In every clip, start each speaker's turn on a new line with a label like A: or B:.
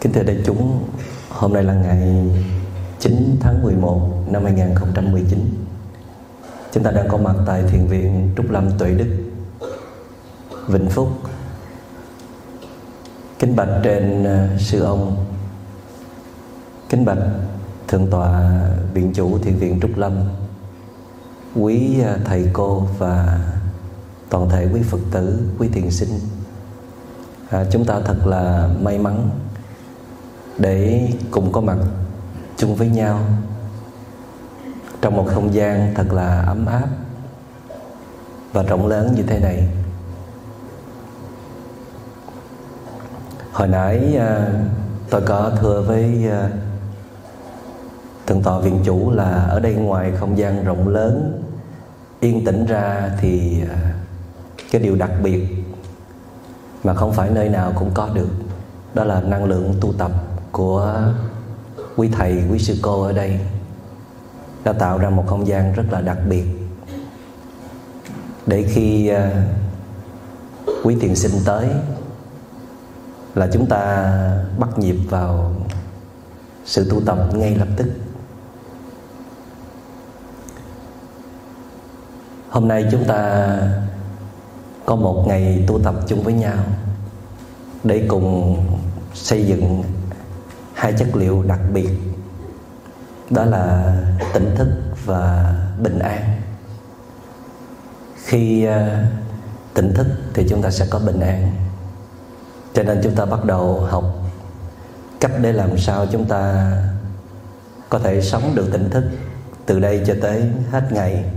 A: Kính thưa đại chúng, hôm nay là ngày 9 tháng 11 năm 2019. Chúng ta đang có mặt tại Thiền viện Trúc Lâm Tuệ Đức, Vĩnh Phúc. Kính bạch trên sư ông, kính bạch thượng tọa viện chủ Thiền viện Trúc Lâm, quý thầy cô và toàn thể quý Phật tử, quý thiền sinh. Chúng ta thật là may mắn để cùng có mặt chung với nhau trong một không gian thật là ấm áp và rộng lớn như thế này. Hồi nãy tôi có thưa với thượng tọa viện chủ là ở đây ngoài không gian rộng lớn yên tĩnh ra thì cái điều đặc biệt mà không phải nơi nào cũng có được, đó là năng lượng tu tập của quý thầy, quý sư cô ở đây đã tạo ra một không gian rất là đặc biệt để khi quý thiền sinh tới là chúng ta bắt nhịp vào sự tu tập ngay lập tức. Hôm nay chúng ta có một ngày tu tập chung với nhau để cùng xây dựng hai chất liệu đặc biệt, đó là tỉnh thức và bình an. Khi tỉnh thức thì chúng ta sẽ có bình an, cho nên chúng ta bắt đầu học cách để làm sao chúng ta có thể sống được tỉnh thức từ đây cho tới hết ngày.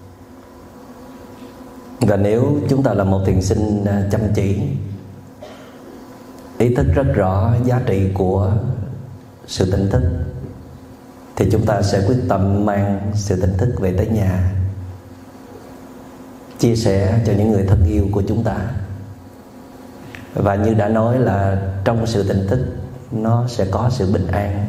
A: Và nếu chúng ta là một thiền sinh chăm chỉ, ý thức rất rõ giá trị của sự tỉnh thức, thì chúng ta sẽ quyết tâm mang sự tỉnh thức về tới nhà, chia sẻ cho những người thân yêu của chúng ta. Và như đã nói là trong sự tỉnh thức nó sẽ có sự bình an.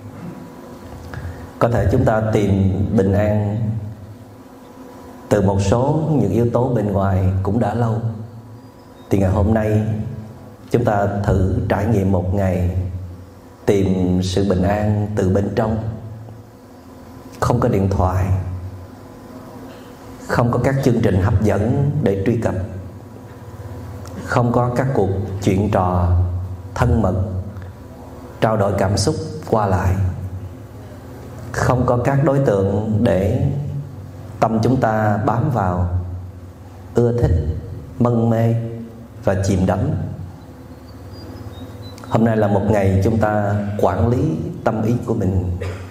A: Có thể chúng ta tìm bình an từ một số những yếu tố bên ngoài cũng đã lâu, thì ngày hôm nay chúng ta thử trải nghiệm một ngày tìm sự bình an từ bên trong. Không có điện thoại, không có các chương trình hấp dẫn để truy cập, không có các cuộc chuyện trò thân mật, trao đổi cảm xúc qua lại, không có các đối tượng để tâm chúng ta bám vào, ưa thích, mân mê và chìm đắm. Hôm nay là một ngày chúng ta quản lý tâm ý của mình.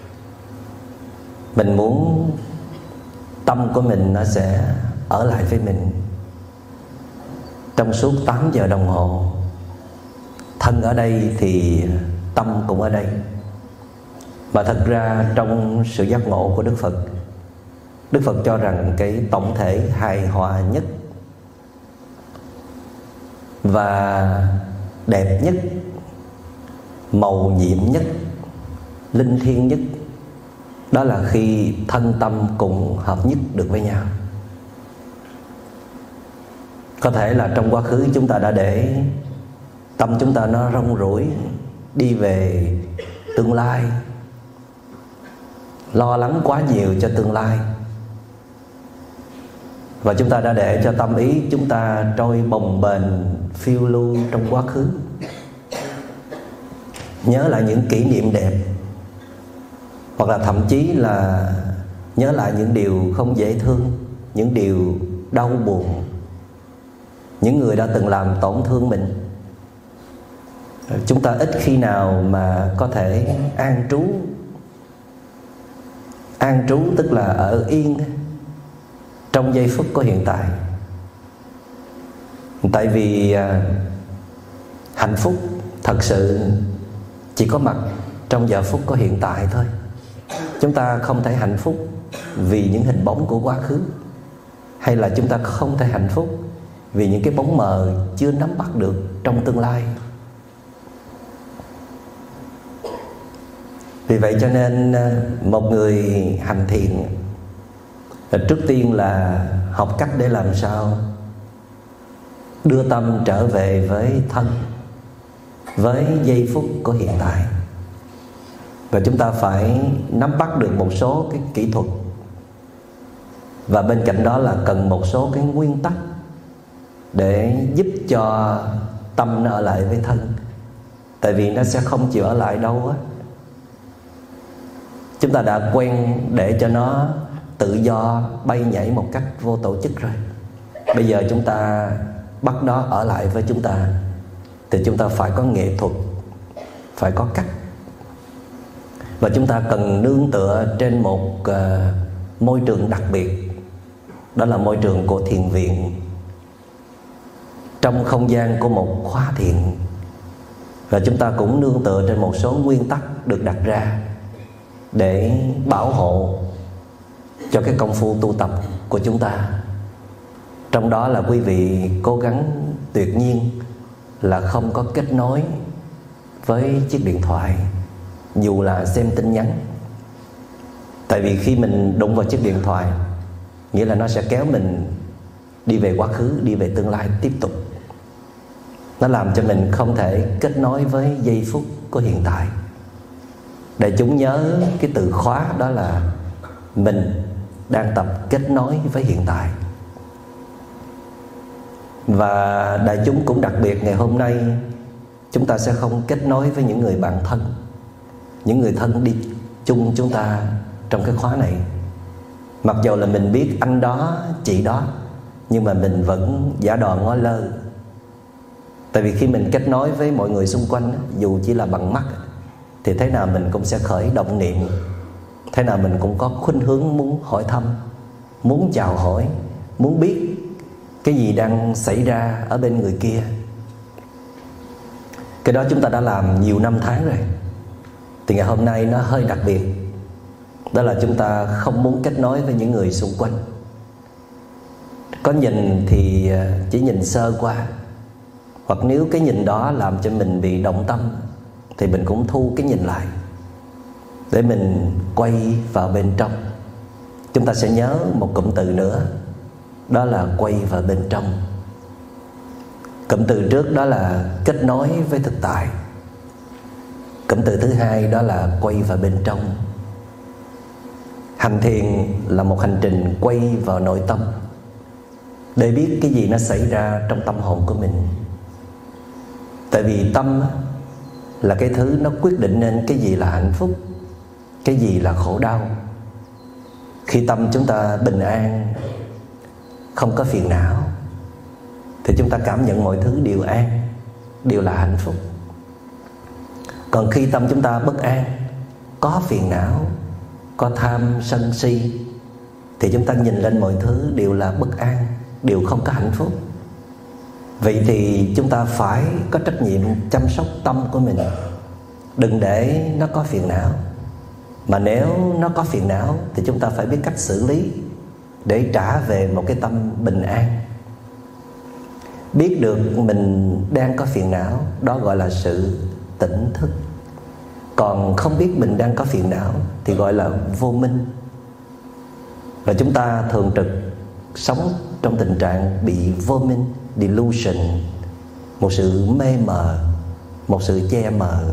A: Mình muốn tâm của mình nó sẽ ở lại với mình trong suốt 8 giờ đồng hồ. Thân ở đây thì tâm cũng ở đây. Mà thật ra trong sự giác ngộ của Đức Phật, Đức Phật cho rằng cái tổng thể hài hòa nhất và đẹp nhất, màu nhiệm nhất, linh thiêng nhất, đó là khi thân tâm cùng hợp nhất được với nhau. Có thể là trong quá khứ chúng ta đã để tâm chúng ta nó rong ruổi đi về tương lai, lo lắng quá nhiều cho tương lai, và chúng ta đã để cho tâm ý chúng ta trôi bồng bềnh phiêu lưu trong quá khứ, nhớ lại những kỷ niệm đẹp, hoặc là thậm chí là nhớ lại những điều không dễ thương, những điều đau buồn, những người đã từng làm tổn thương mình. Chúng ta ít khi nào mà có thể an trú. An trú tức là ở yên trong giây phút của hiện tại. Tại vì hạnh phúc thật sự chỉ có mặt trong giờ phút của hiện tại thôi. Chúng ta không thể hạnh phúc vì những hình bóng của quá khứ, hay là chúng ta không thể hạnh phúc vì những cái bóng mờ chưa nắm bắt được trong tương lai. Vì vậy cho nên một người hành thiền trước tiên là học cách để làm sao đưa tâm trở về với thân, với giây phút của hiện tại. Và chúng ta phải nắm bắt được một số cái kỹ thuật, và bên cạnh đó là cần một số cái nguyên tắc để giúp cho tâm nó ở lại với thân. Tại vì nó sẽ không chịu ở lại đâu á. Chúng ta đã quen để cho nó tự do bay nhảy một cách vô tổ chức rồi. Bây giờ chúng ta bắt nó ở lại với chúng ta thì chúng ta phải có nghệ thuật, phải có cách. Và chúng ta cần nương tựa trên một môi trường đặc biệt. Đó là môi trường của thiền viện, trong không gian của một khóa thiền. Và chúng ta cũng nương tựa trên một số nguyên tắc được đặt ra để bảo hộ cho cái công phu tu tập của chúng ta. Trong đó là quý vị cố gắng tuyệt nhiên là không có kết nối với chiếc điện thoại, dù là xem tin nhắn. Tại vì khi mình đụng vào chiếc điện thoại, nghĩa là nó sẽ kéo mình đi về quá khứ, đi về tương lai tiếp tục. Nó làm cho mình không thể kết nối với giây phút của hiện tại. Để chúng nhớ cái từ khóa đó là mình đang tập kết nối với hiện tại. Và đại chúng cũng đặc biệt ngày hôm nay, chúng ta sẽ không kết nối với những người bạn thân, những người thân đi chung chúng ta trong cái khóa này. Mặc dù là mình biết anh đó, chị đó, nhưng mà mình vẫn giả đò ngó lơ. Tại vì khi mình kết nối với mọi người xung quanh, dù chỉ là bằng mắt, thì thế nào mình cũng sẽ khởi động niệm. Thế nào mình cũng có khuynh hướng muốn hỏi thăm, muốn chào hỏi, muốn biết cái gì đang xảy ra ở bên người kia. Cái đó chúng ta đã làm nhiều năm tháng rồi. Thì ngày hôm nay nó hơi đặc biệt. Đó là chúng ta không muốn kết nối với những người xung quanh. Có nhìn thì chỉ nhìn sơ qua, hoặc nếu cái nhìn đó làm cho mình bị động tâm thì mình cũng thu cái nhìn lại để mình quay vào bên trong. Chúng ta sẽ nhớ một cụm từ nữa, đó là quay vào bên trong. Cụm từ trước đó là kết nối với thực tại. Cụm từ thứ hai đó là quay vào bên trong. Hành thiền là một hành trình quay vào nội tâm để biết cái gì nó xảy ra trong tâm hồn của mình. Tại vì tâm là cái thứ nó quyết định nên cái gì là hạnh phúc, cái gì là khổ đau. Khi tâm chúng ta bình an, không có phiền não, thì chúng ta cảm nhận mọi thứ đều an, đều là hạnh phúc. Còn khi tâm chúng ta bất an, có phiền não, có tham sân si, thì chúng ta nhìn lên mọi thứ đều là bất an, đều không có hạnh phúc. Vậy thì chúng ta phải có trách nhiệm chăm sóc tâm của mình, đừng để nó có phiền não. Mà nếu nó có phiền não thì chúng ta phải biết cách xử lý để trả về một cái tâm bình an. Biết được mình đang có phiền não, đó gọi là sự tỉnh thức. Còn không biết mình đang có phiền não thì gọi là vô minh. Và chúng ta thường trực sống trong tình trạng bị vô minh, delusion, một sự mê mờ, một sự che mờ.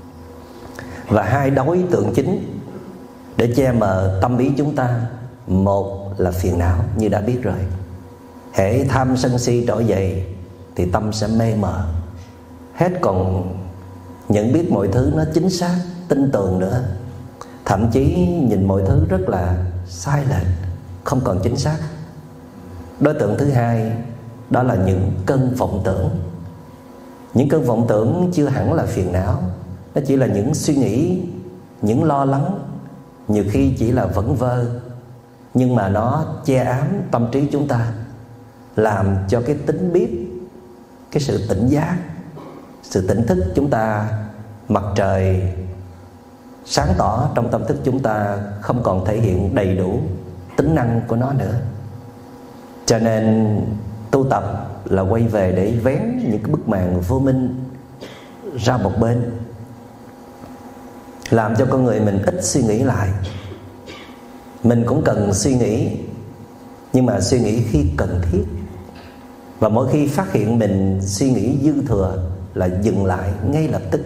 A: Và hai đối tượng chính để che mờ tâm ý chúng ta, một là phiền não như đã biết rồi. Hễ tham sân si trỗi dậy thì tâm sẽ mê mờ, hết còn nhận biết mọi thứ nó chính xác, tin tưởng nữa. Thậm chí nhìn mọi thứ rất là sai lệch, không còn chính xác. Đối tượng thứ hai đó là những cơn vọng tưởng. Những cơn vọng tưởng chưa hẳn là phiền não, nó chỉ là những suy nghĩ, những lo lắng, nhiều khi chỉ là vẩn vơ, nhưng mà nó che ám tâm trí chúng ta, làm cho cái tính biết, cái sự tỉnh giác, sự tỉnh thức chúng ta, mặt trời sáng tỏ trong tâm thức chúng ta không còn thể hiện đầy đủ tính năng của nó nữa. Cho nên tu tập là quay về để vén những cái bức màn vô minh ra một bên, làm cho con người mình ít suy nghĩ lại. Mình cũng cần suy nghĩ, nhưng mà suy nghĩ khi cần thiết. Và mỗi khi phát hiện mình suy nghĩ dư thừa là dừng lại ngay lập tức.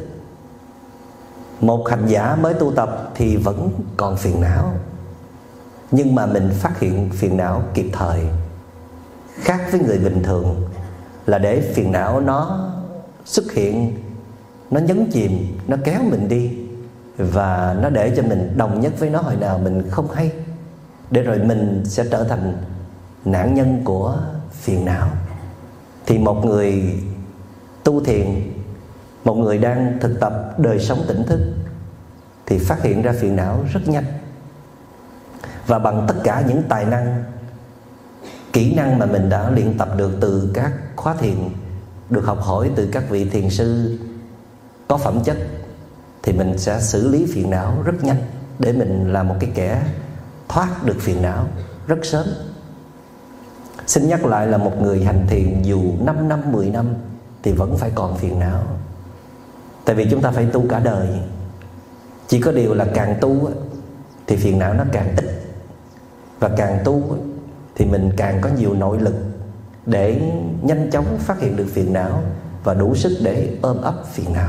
A: Một hành giả mới tu tập thì vẫn còn phiền não, nhưng mà mình phát hiện phiền não kịp thời. Khác với người bình thường là để phiền não nó xuất hiện, nó nhấn chìm, nó kéo mình đi, và nó để cho mình đồng nhất với nó hồi nào mình không hay, để rồi mình sẽ trở thành nạn nhân của phiền não. Thì một người tu thiền, một người đang thực tập đời sống tỉnh thức thì phát hiện ra phiền não rất nhanh. Và bằng tất cả những tài năng, kỹ năng mà mình đã luyện tập được từ các khóa thiền, được học hỏi từ các vị thiền sư có phẩm chất, thì mình sẽ xử lý phiền não rất nhanh, để mình là một cái kẻ thoát được phiền não rất sớm. Xin nhắc lại là một người hành thiền dù 5 năm, 10 năm thì vẫn phải còn phiền não. Tại vì chúng ta phải tu cả đời. Chỉ có điều là càng tu thì phiền não nó càng ít, và càng tu thì mình càng có nhiều nội lực để nhanh chóng phát hiện được phiền não và đủ sức để ôm ấp phiền não.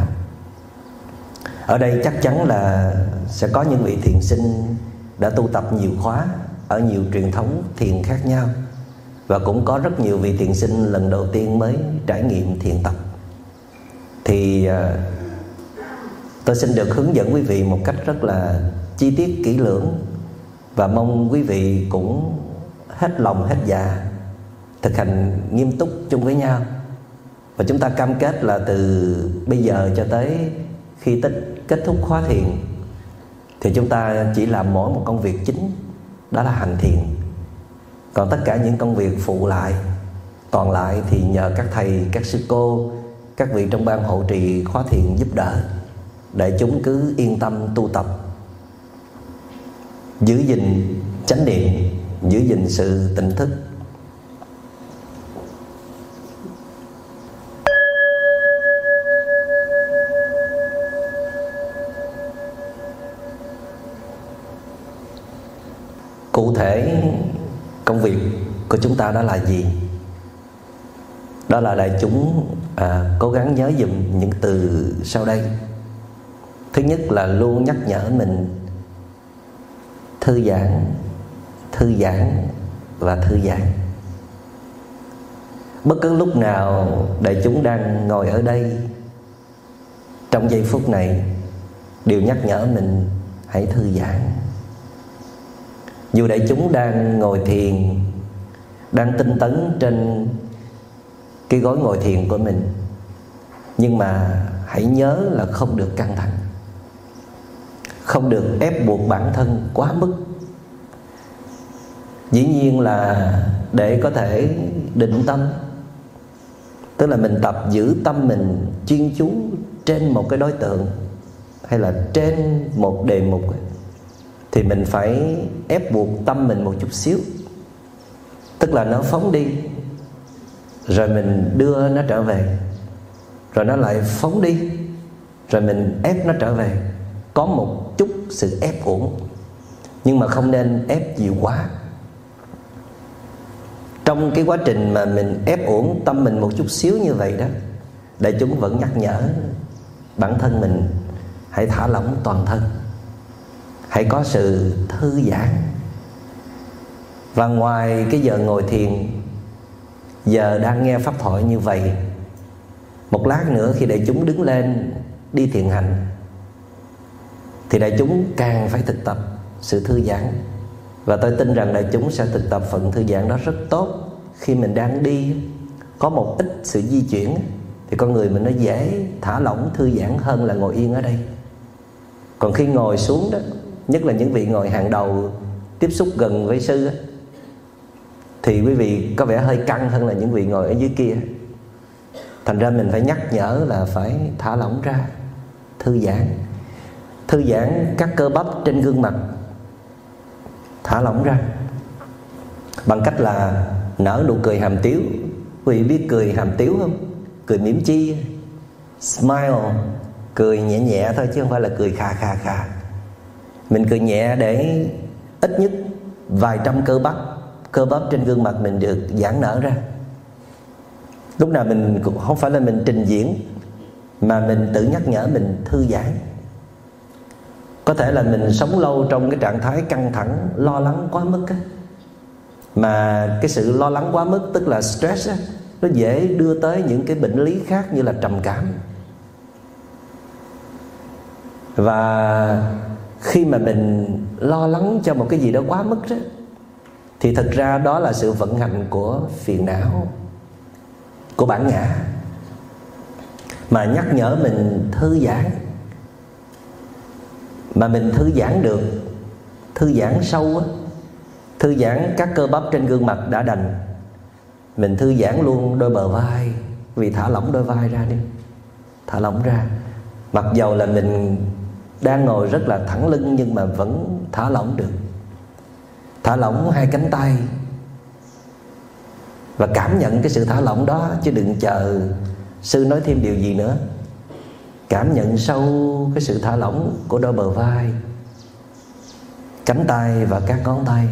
A: Ở đây chắc chắn là sẽ có những vị thiền sinh đã tu tập nhiều khóa ở nhiều truyền thống thiền khác nhau, và cũng có rất nhiều vị thiền sinh lần đầu tiên mới trải nghiệm thiền tập. Thì tôi xin được hướng dẫn quý vị một cách rất là chi tiết, kỹ lưỡng, và mong quý vị cũng hết lòng hết dạ thực hành nghiêm túc chung với nhau. Và chúng ta cam kết là từ bây giờ cho tới khi kết thúc khóa thiền thì chúng ta chỉ làm mỗi một công việc chính, đó là hành thiền. Còn tất cả những công việc phụ lại còn lại thì nhờ các thầy, các sư cô, các vị trong ban hộ trì khóa thiền giúp đỡ, để chúng cứ yên tâm tu tập, giữ gìn chánh niệm, giữ gìn sự tỉnh thức. Cụ thể công việc của chúng ta đó là gì? Đó là đại chúng cố gắng nhớ dùm những từ sau đây. Thứ nhất là luôn nhắc nhở mình thư giãn, thư giãn và thư giãn. Bất cứ lúc nào đại chúng đang ngồi ở đây, trong giây phút này, đều nhắc nhở mình hãy thư giãn. Dù đại chúng đang ngồi thiền, đang tinh tấn trên cái gối ngồi thiền của mình, nhưng mà hãy nhớ là không được căng thẳng, không được ép buộc bản thân quá mức. Dĩ nhiên là để có thể định tâm, tức là mình tập giữ tâm mình chuyên chú trên một cái đối tượng hay là trên một đề mục, thì mình phải ép buộc tâm mình một chút xíu. Tức là nó phóng đi, rồi mình đưa nó trở về, rồi nó lại phóng đi, rồi mình ép nó trở về. Có một chút sự ép uổng, nhưng mà không nên ép nhiều quá. Trong cái quá trình mà mình ép uổng tâm mình một chút xíu như vậy đó, đại chúng vẫn nhắc nhở bản thân mình hãy thả lỏng toàn thân, hãy có sự thư giãn. Và ngoài cái giờ ngồi thiền, giờ đang nghe pháp thoại như vậy, một lát nữa khi đại chúng đứng lên đi thiền hành, thì đại chúng càng phải thực tập sự thư giãn. Và tôi tin rằng đại chúng sẽ thực tập phần thư giãn đó rất tốt. Khi mình đang đi, có một ít sự di chuyển, thì con người mình nó dễ thả lỏng, thư giãn hơn là ngồi yên ở đây. Còn khi ngồi xuống đó, nhất là những vị ngồi hàng đầu tiếp xúc gần với sư đó, thì quý vị có vẻ hơi căng hơn là những vị ngồi ở dưới kia. Thành ra mình phải nhắc nhở là phải thả lỏng ra, thư giãn. Thư giãn các cơ bắp trên gương mặt, thả lỏng ra bằng cách là nở nụ cười hàm tiếu. Quý vị biết cười hàm tiếu không? Cười mỉm chi, smile, cười nhẹ nhẹ thôi chứ không phải là cười khà khà khà. Mình cười nhẹ để ít nhất vài trăm cơ bắp trên gương mặt mình được giãn nở ra. Lúc nào mình cũng không phải là mình trình diễn, mà mình tự nhắc nhở mình thư giãn. Có thể là mình sống lâu trong cái trạng thái căng thẳng, lo lắng quá mức á. Mà cái sự lo lắng quá mức tức là stress á, nó dễ đưa tới những cái bệnh lý khác như là trầm cảm. Và khi mà mình lo lắng cho một cái gì đó quá mức đó, thì thực ra đó là sự vận hành của phiền não, của bản ngã, mà nhắc nhở mình thư giãn. Mà mình thư giãn được, thư giãn sâu á, thư giãn các cơ bắp trên gương mặt đã đành, mình thư giãn luôn đôi bờ vai. Vì thả lỏng đôi vai ra đi, thả lỏng ra. Mặc dầu là mình đang ngồi rất là thẳng lưng, nhưng mà vẫn thả lỏng được. Thả lỏng hai cánh tay và cảm nhận cái sự thả lỏng đó, chứ đừng chờ sư nói thêm điều gì nữa. Cảm nhận sâu cái sự thả lỏng của đôi bờ vai, cánh tay và các ngón tay.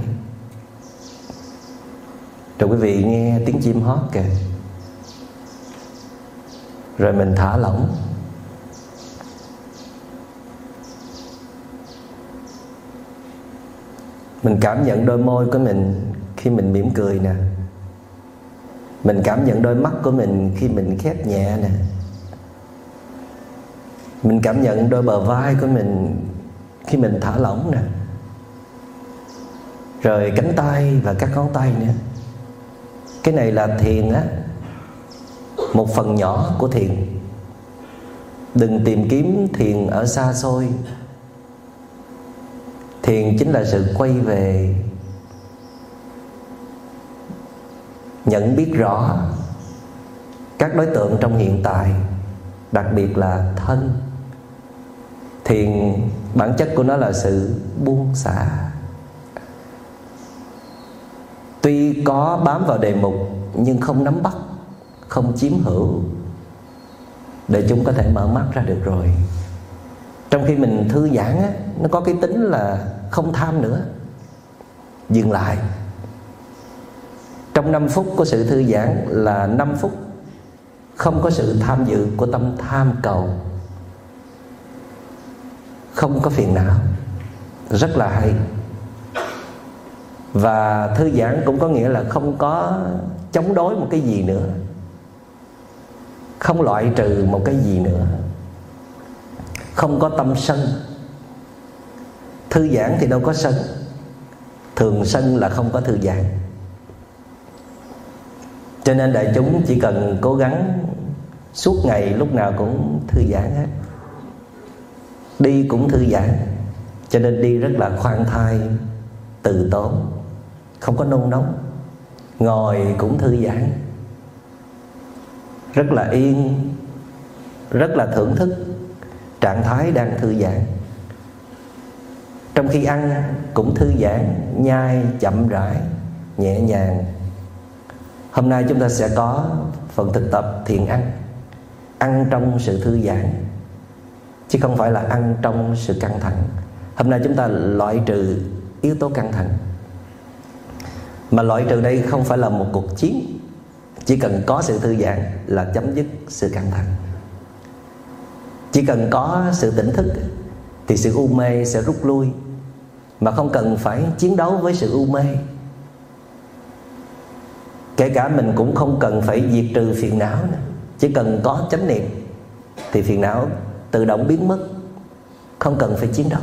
A: Rồi quý vị nghe tiếng chim hót kìa. Rồi mình thả lỏng. Mình cảm nhận đôi môi của mình khi mình mỉm cười nè. Mình cảm nhận đôi mắt của mình khi mình khép nhẹ nè. Mình cảm nhận đôi bờ vai của mình khi mình thả lỏng nè. Rồi cánh tay và các ngón tay nữa. Cái này là thiền á, một phần nhỏ của thiền. Đừng tìm kiếm thiền ở xa xôi. Thiền chính là sự quay về, nhận biết rõ các đối tượng trong hiện tại, đặc biệt là thân. Thiền bản chất của nó là sự buông xả. Tuy có bám vào đề mục nhưng không nắm bắt, không chiếm hữu, để chúng có thể mở mắt ra được rồi. Trong khi mình thư giãn á, nó có cái tính là không tham nữa. Dừng lại. Trong 5 phút của sự thư giãn là 5 phút không có sự tham dự của tâm tham cầu, không có phiền não. Rất là hay. Và thư giãn cũng có nghĩa là không có chống đối một cái gì nữa, không loại trừ một cái gì nữa, không có tâm sân. Thư giãn thì đâu có sân. Thường sân là không có thư giãn. Cho nên đại chúng chỉ cần cố gắng suốt ngày lúc nào cũng thư giãn hết. Đi cũng thư giãn, cho nên đi rất là khoan thai, từ tốn, không có nôn nóng. Ngồi cũng thư giãn, rất là yên, rất là thưởng thức trạng thái đang thư giãn. Trong khi ăn cũng thư giãn, nhai chậm rãi, nhẹ nhàng. Hôm nay chúng ta sẽ có phần thực tập thiền ăn. Ăn trong sự thư giãn, chứ không phải là ăn trong sự căng thẳng. Hôm nay chúng ta loại trừ yếu tố căng thẳng. Mà loại trừ đây không phải là một cuộc chiến. Chỉ cần có sự thư giãn là chấm dứt sự căng thẳng. Chỉ cần có sự tỉnh thức thì sự u mê sẽ rút lui, mà không cần phải chiến đấu với sự u mê. Kể cả mình cũng không cần phải diệt trừ phiền não nữa. Chỉ cần có chánh niệm thì phiền não tự động biến mất, không cần phải chiến đấu.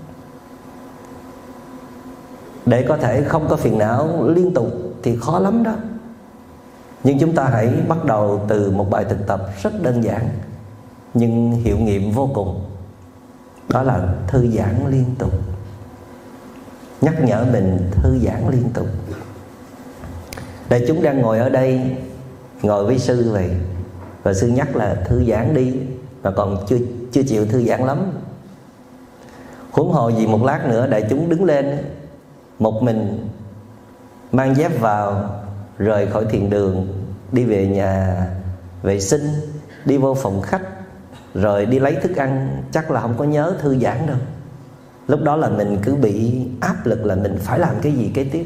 A: Để có thể không có phiền não liên tục thì khó lắm đó. Nhưng chúng ta hãy bắt đầu từ một bài thực tập rất đơn giản nhưng hiệu nghiệm vô cùng. Đó là thư giãn liên tục. Nhắc nhở mình thư giãn liên tục. Đại chúng đang ngồi ở đây, ngồi với sư vậy, và sư nhắc là thư giãn đi, mà còn chưa chịu thư giãn lắm. Huống hồ gì một lát nữa đại chúng đứng lên một mình, mang dép vào, rời khỏi thiền đường, đi về nhà vệ sinh, đi vô phòng khách, rồi đi lấy thức ăn, chắc là không có nhớ thư giãn đâu. Lúc đó là mình cứ bị áp lực là mình phải làm cái gì kế tiếp,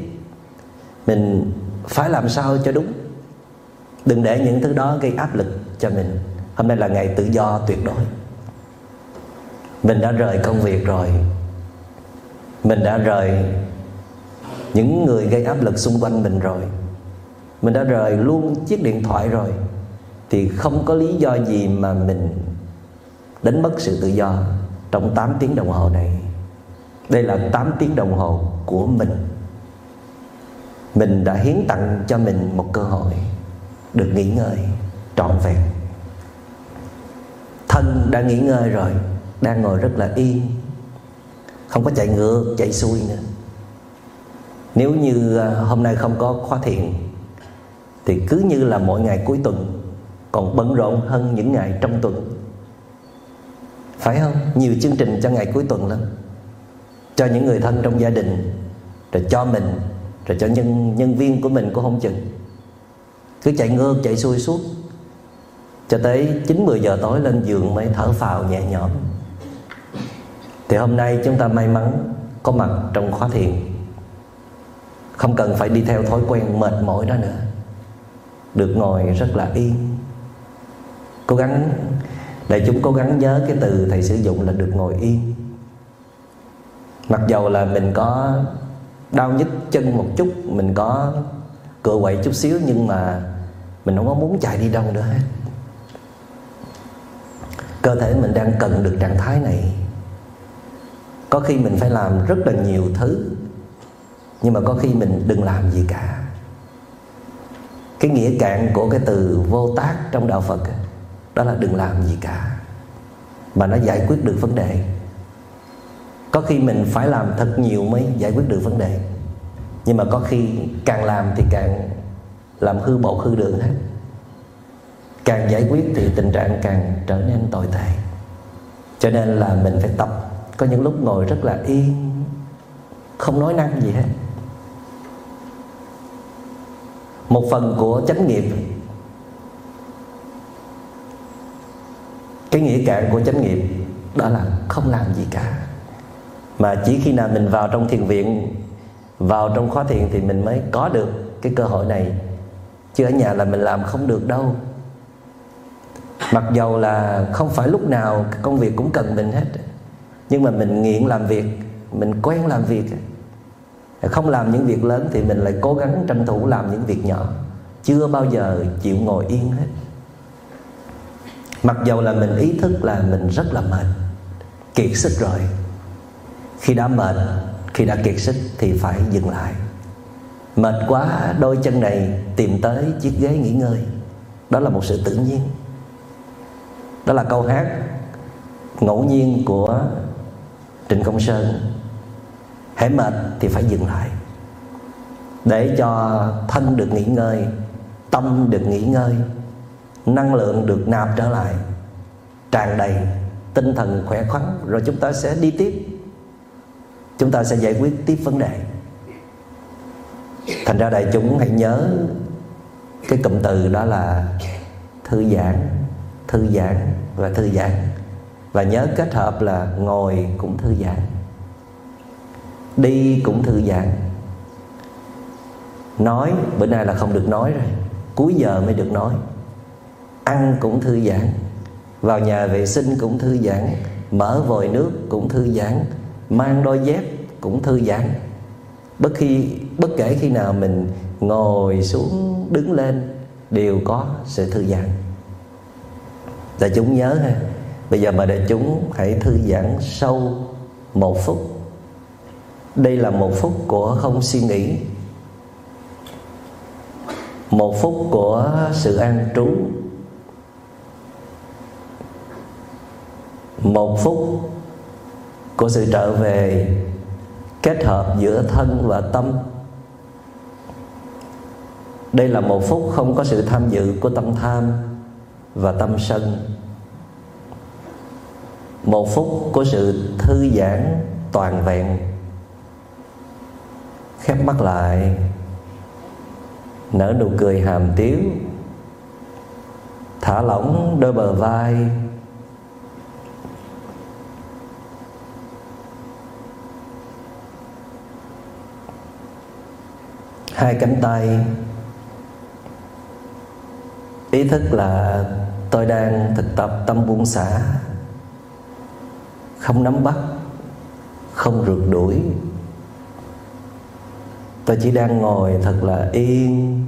A: mình phải làm sao cho đúng. Đừng để những thứ đó gây áp lực cho mình. Hôm nay là ngày tự do tuyệt đối. Mình đã rời công việc rồi, mình đã rời những người gây áp lực xung quanh mình rồi, mình đã rời luôn chiếc điện thoại rồi, thì không có lý do gì mà mình đánh mất sự tự do trong 8 tiếng đồng hồ này. Đây là 8 tiếng đồng hồ của mình. Mình đã hiến tặng cho mình một cơ hội được nghỉ ngơi trọn vẹn. Thân đã nghỉ ngơi rồi, đang ngồi rất là yên, không có chạy ngược chạy xuôi nữa. Nếu như hôm nay không có khóa thiền thì cứ như là mỗi ngày cuối tuần còn bận rộn hơn những ngày trong tuần, phải không? Nhiều chương trình cho ngày cuối tuần lắm, cho những người thân trong gia đình, rồi cho mình, rồi cho nhân viên của mình cũng không chừng. Cứ chạy ngược chạy xuôi suốt cho tới 9-10 giờ tối lên giường mới thở phào nhẹ nhõm. Thì hôm nay chúng ta may mắn có mặt trong khóa thiền, không cần phải đi theo thói quen mệt mỏi đó nữa, được ngồi rất là yên. Cố gắng, đại chúng cố gắng nhớ cái từ thầy sử dụng là được ngồi yên. Mặc dầu là mình có đau nhức chân một chút, mình có cựa quậy chút xíu, nhưng mà mình không có muốn chạy đi đâu nữa hết. Cơ thể mình đang cần được trạng thái này. Có khi mình phải làm rất là nhiều thứ, nhưng mà có khi mình đừng làm gì cả. Cái nghĩa cạn của cái từ vô tác trong đạo Phật đó là đừng làm gì cả, mà nó giải quyết được vấn đề. Có khi mình phải làm thật nhiều mới giải quyết được vấn đề, nhưng mà có khi càng làm thì càng làm hư bột hư đường hết. Càng giải quyết thì tình trạng càng trở nên tồi tệ. Cho nên là mình phải tập. Có những lúc ngồi rất là yên, không nói năng gì hết. Một phần của chánh nghiệp, cái nghĩa cạn của chánh nghiệp đó là không làm gì cả. Mà chỉ khi nào mình vào trong thiền viện, vào trong khóa thiền thì mình mới có được cái cơ hội này. Chứ ở nhà là mình làm không được đâu. Mặc dầu là không phải lúc nào công việc cũng cần mình hết, nhưng mà mình nghiện làm việc, mình quen làm việc. Không làm những việc lớn thì mình lại cố gắng tranh thủ làm những việc nhỏ, chưa bao giờ chịu ngồi yên hết. Mặc dầu là mình ý thức là mình rất là mệt, kiệt sức rồi. Khi đã mệt, khi đã kiệt sức thì phải dừng lại. Mệt quá, đôi chân này tìm tới chiếc ghế nghỉ ngơi. Đó là một sự tự nhiên. Đó là câu hát ngẫu nhiên của Trịnh Công Sơn. Hễ mệt thì phải dừng lại, để cho thân được nghỉ ngơi, tâm được nghỉ ngơi, năng lượng được nạp trở lại, tràn đầy, tinh thần khỏe khoắn. Rồi chúng ta sẽ đi tiếp, chúng ta sẽ giải quyết tiếp vấn đề. Thành ra đại chúng hãy nhớ cái cụm từ đó là thư giãn, thư giãn và thư giãn. Và nhớ kết hợp là ngồi cũng thư giãn, đi cũng thư giãn. Nói, bữa nay là không được nói rồi, cuối giờ mới được nói. Ăn cũng thư giãn, vào nhà vệ sinh cũng thư giãn, mở vòi nước cũng thư giãn, mang đôi dép cũng thư giãn. Bất kể khi nào mình ngồi xuống, đứng lên đều có sự thư giãn. Đại chúng nhớ ha. Bây giờ mời đại chúng hãy thư giãn sâu 1 phút. Đây là 1 phút của không suy nghĩ, 1 phút của sự an trú, 1 phút của sự trở về kết hợp giữa thân và tâm. Đây là 1 phút không có sự tham dự của tâm tham và tâm sân. 1 phút của sự thư giãn toàn vẹn. Khép mắt lại, nở nụ cười hàm tiếu, thả lỏng đôi bờ vai, hai cánh tay. Ý thức là tôi đang thực tập tâm buông xả, không nắm bắt, không rượt đuổi. Tôi chỉ đang ngồi thật là yên,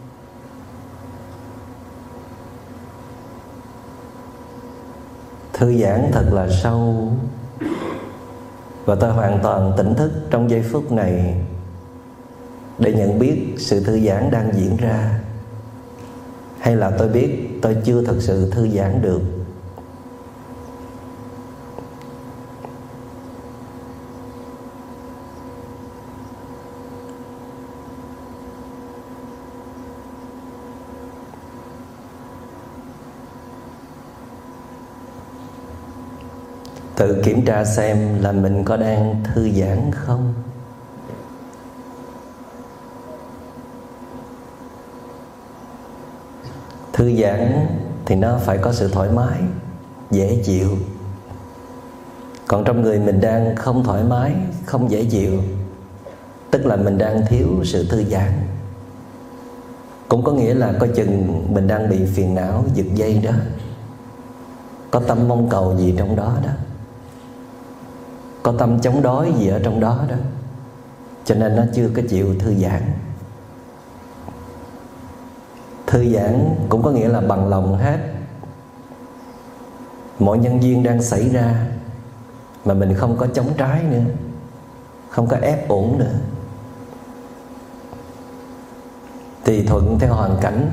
A: thư giãn thật là sâu. Và tôi hoàn toàn tỉnh thức trong giây phút này để nhận biết sự thư giãn đang diễn ra, hay là tôi biết tôi chưa thực sự thư giãn được. Tự kiểm tra xem là mình có đang thư giãn không. Thư giãn thì nó phải có sự thoải mái, dễ chịu. Còn trong người mình đang không thoải mái, không dễ chịu, tức là mình đang thiếu sự thư giãn. Cũng có nghĩa là coi chừng mình đang bị phiền não giật dây đó, có tâm mong cầu gì trong đó đó, có tâm chống đối gì ở trong đó đó, cho nên nó chưa có chịu thư giãn. Thư giãn cũng có nghĩa là bằng lòng hết. Mọi nhân duyên đang xảy ra mà mình không có chống trái nữa, không có ép uổng nữa, tùy thuận theo hoàn cảnh,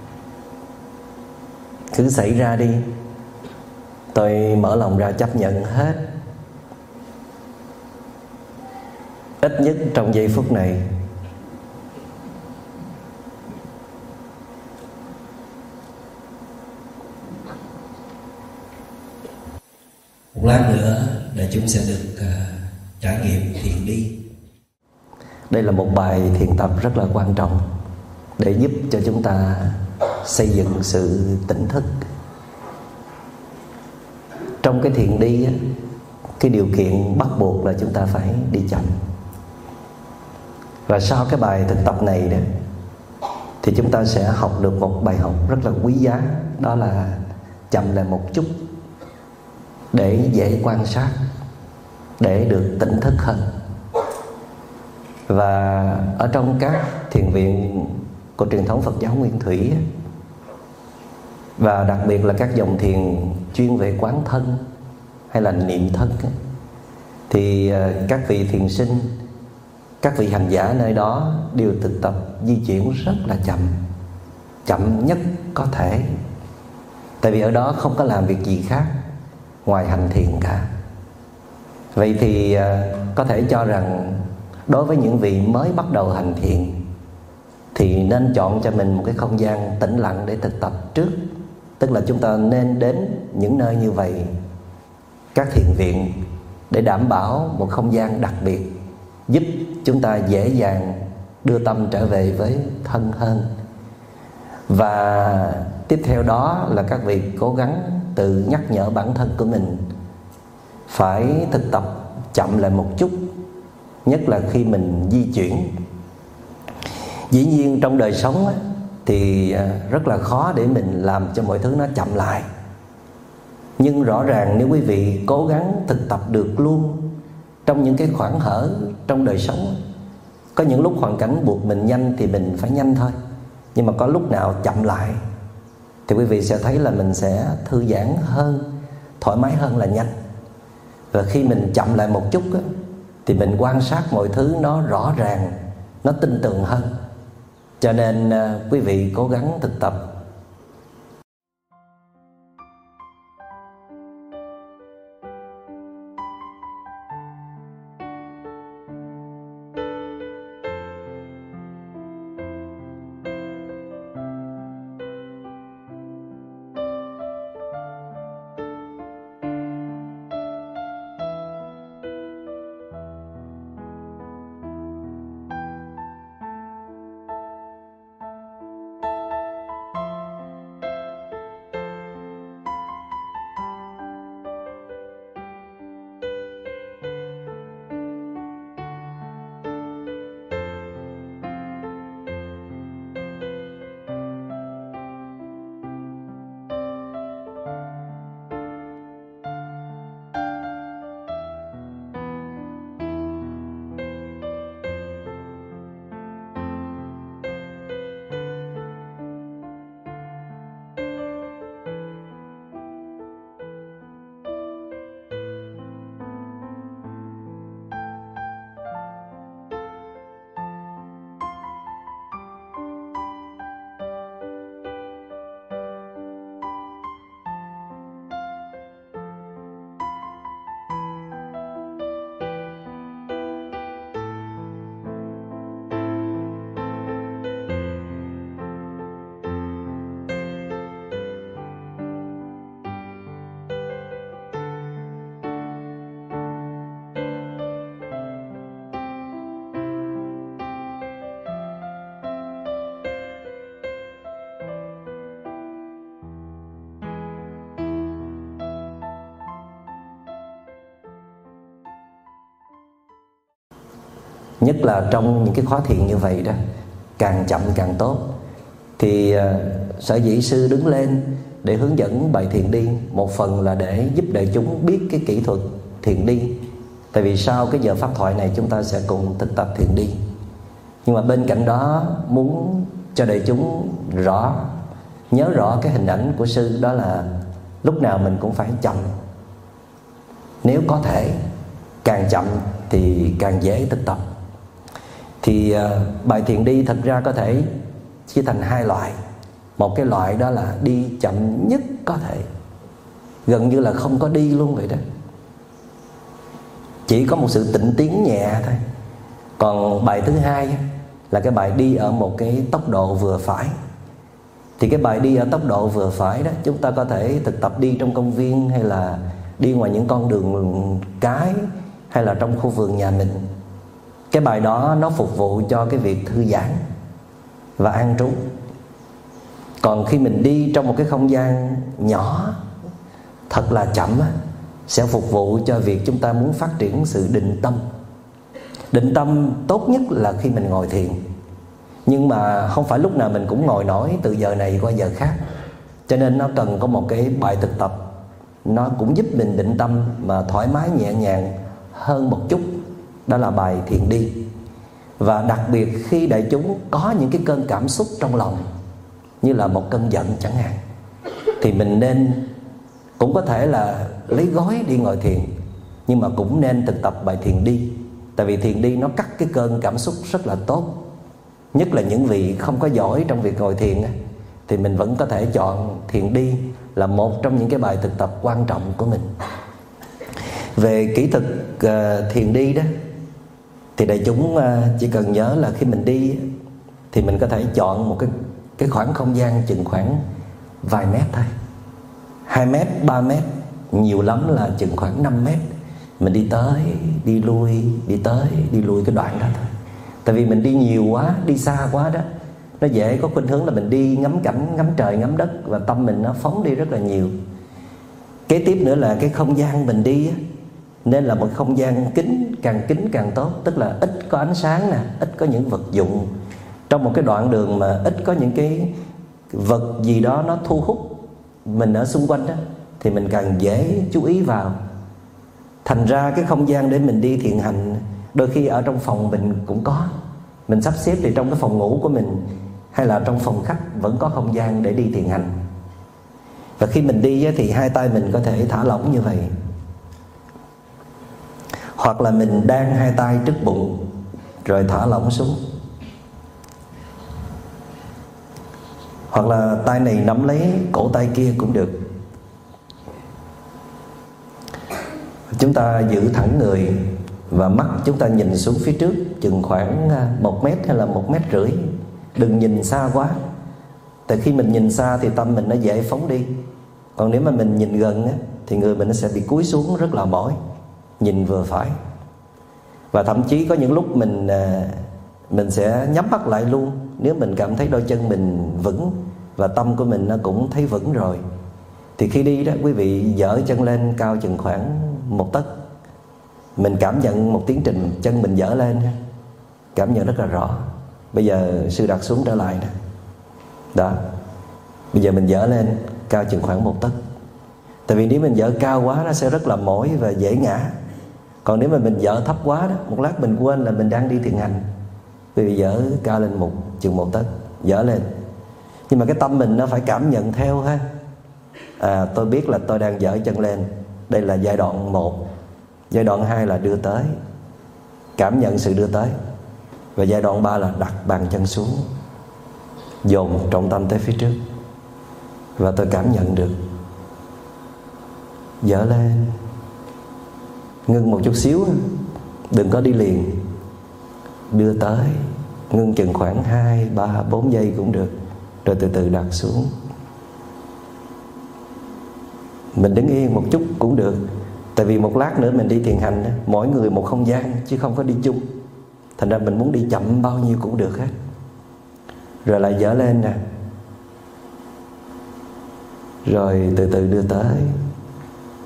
A: cứ xảy ra đi, tôi mở lòng ra chấp nhận hết. Ít nhất trong giây phút này. Một lát nữa đại chúng sẽ được trải nghiệm thiền đi. Đây là một bài thiền tập rất là quan trọng để giúp cho chúng ta xây dựng sự tỉnh thức. Trong cái thiền đi á, cái điều kiện bắt buộc là chúng ta phải đi chậm. Và sau cái bài thực tập này đó, thì chúng ta sẽ học được một bài học rất là quý giá. Đó là chậm lại một chút để dễ quan sát, để được tỉnh thức hơn. Và ở trong các thiền viện của truyền thống Phật giáo Nguyên Thủy, và đặc biệt là các dòng thiền chuyên về quán thân hay là niệm thân, thì các vị thiền sinh, các vị hành giả nơi đó đều thực tập di chuyển rất là chậm, chậm nhất có thể. Tại vì ở đó không có làm việc gì khác ngoài hành thiền cả. Vậy thì có thể cho rằng đối với những vị mới bắt đầu hành thiền thì nên chọn cho mình một cái không gian tĩnh lặng để thực tập trước. Tức là chúng ta nên đến những nơi như vậy, các thiền viện, để đảm bảo một không gian đặc biệt, giúp chúng ta dễ dàng đưa tâm trở về với thân hơn. Và tiếp theo đó là các vị cố gắng tự nhắc nhở bản thân của mình phải thực tập chậm lại một chút, nhất là khi mình di chuyển. Dĩ nhiên trong đời sống á, thì rất là khó để mình làm cho mọi thứ nó chậm lại. Nhưng rõ ràng nếu quý vị cố gắng thực tập được luôn trong những cái khoảng hở trong đời sống, có những lúc hoàn cảnh buộc mình nhanh thì mình phải nhanh thôi, nhưng mà có lúc nào chậm lại thì quý vị sẽ thấy là mình sẽ thư giãn hơn, thoải mái hơn là nhanh. Và khi mình chậm lại một chút á, thì mình quan sát mọi thứ nó rõ ràng, nó tinh tường hơn. Cho nên quý vị cố gắng thực tập. nhất là trong những cái khóa thiền như vậy đó, càng chậm càng tốt. Thì sở dĩ sư đứng lên để hướng dẫn bài thiền đi, một phần là để giúp đại chúng biết cái kỹ thuật thiền đi. Tại vì sau cái giờ pháp thoại này chúng ta sẽ cùng thực tập thiền đi. Nhưng mà bên cạnh đó muốn cho đại chúng nhớ rõ cái hình ảnh của sư, đó là lúc nào mình cũng phải chậm. Nếu có thể càng chậm thì càng dễ thực tập. Thì bài thiền đi thật ra có thể chia thành hai loại. Một cái loại đó là đi chậm nhất có thể, gần như là không có đi luôn vậy đó, chỉ có một sự tịnh tiến nhẹ thôi. Còn bài thứ hai là cái bài đi ở một cái tốc độ vừa phải. Thì cái bài đi ở tốc độ vừa phải đó, chúng ta có thể thực tập đi trong công viên, hay là đi ngoài những con đường cái, hay là trong khu vườn nhà mình. Cái bài đó nó phục vụ cho cái việc thư giãn và an trú. Còn khi mình đi trong một cái không gian nhỏ thật là chậm sẽ phục vụ cho việc chúng ta muốn phát triển sự định tâm. Định tâm tốt nhất là khi mình ngồi thiền. Nhưng mà không phải lúc nào mình cũng ngồi nổi từ giờ này qua giờ khác. Cho nên nó cần có một cái bài thực tập, nó cũng giúp mình định tâm mà thoải mái nhẹ nhàng hơn một chút. Đó là bài thiền đi. Và đặc biệt khi đại chúng có những cái cơn cảm xúc trong lòng, như là một cơn giận chẳng hạn, thì mình nên, cũng có thể là lấy gói đi ngồi thiền, nhưng mà cũng nên thực tập bài thiền đi. Tại vì thiền đi nó cắt cái cơn cảm xúc rất là tốt. Nhất là những vị không có giỏi trong việc ngồi thiền thì mình vẫn có thể chọn thiền đi là một trong những cái bài thực tập quan trọng của mình. Về kỹ thuật thiền đi đó, thì đại chúng chỉ cần nhớ là khi mình đi thì mình có thể chọn một cái khoảng không gian chừng khoảng vài mét thôi, 2 mét, 3 mét, nhiều lắm là chừng khoảng 5 mét. Mình đi tới, đi lui, đi tới, đi lui cái đoạn đó thôi. Tại vì mình đi nhiều quá, đi xa quá đó, nó dễ có khuynh hướng là mình đi ngắm cảnh, ngắm trời, ngắm đất, và tâm mình nó phóng đi rất là nhiều. Kế tiếp nữa là cái không gian mình đi nên là một không gian kín càng tốt. Tức là ít có ánh sáng nè, ít có những vật dụng. Trong một cái đoạn đường mà ít có những cái vật gì đó nó thu hút mình ở xung quanh đó, thì mình càng dễ chú ý vào. Thành ra cái không gian để mình đi thiền hành, đôi khi ở trong phòng mình cũng có. Mình sắp xếp thì trong cái phòng ngủ của mình, hay là trong phòng khách vẫn có không gian để đi thiền hành. Và khi mình đi thì hai tay mình có thể thả lỏng như vậy. Hoặc là mình đan hai tay trước bụng rồi thả lỏng xuống. Hoặc là tay này nắm lấy cổ tay kia cũng được. Chúng ta giữ thẳng người và mắt chúng ta nhìn xuống phía trước chừng khoảng 1 mét hay là 1,5 mét. Đừng nhìn xa quá. Tại khi mình nhìn xa thì tâm mình nó dễ phóng đi. Còn nếu mà mình nhìn gần thì người mình nó sẽ bị cúi xuống rất là mỏi. Nhìn vừa phải. Và thậm chí có những lúc mình sẽ nhắm mắt lại luôn, nếu mình cảm thấy đôi chân mình vững và tâm của mình nó cũng thấy vững rồi. Thì khi đi đó, quý vị dỡ chân lên cao chừng khoảng 1 tấc. Mình cảm nhận một tiến trình chân mình dỡ lên, cảm nhận rất là rõ. Bây giờ sư đặt xuống trở lại nè. Đó. Bây giờ mình dỡ lên cao chừng khoảng 1 tấc. Tại vì nếu mình dỡ cao quá nó sẽ rất là mỏi và dễ ngã. Còn nếu mà mình dỡ thấp quá đó, một lát mình quên là mình đang đi thiền hành. Vì bây dỡ cao lên chừng 1 tấc, dỡ lên. Nhưng mà cái tâm mình nó phải cảm nhận theo ha. Tôi biết là tôi đang dỡ chân lên. Đây là giai đoạn 1. Giai đoạn 2 là đưa tới, cảm nhận sự đưa tới. Và giai đoạn 3 là đặt bàn chân xuống, dồn trọng tâm tới phía trước. Và tôi cảm nhận được. Dỡ lên, ngưng một chút xíu, đừng có đi liền. Đưa tới, ngưng chừng khoảng 2, 3, 4 giây cũng được. Rồi từ từ đặt xuống. Mình đứng yên một chút cũng được. Tại vì một lát nữa mình đi thiền hành, mỗi người một không gian chứ không có đi chung. Thành ra mình muốn đi chậm bao nhiêu cũng được hết. Rồi lại dỡ lên nè. Rồi từ từ đưa tới.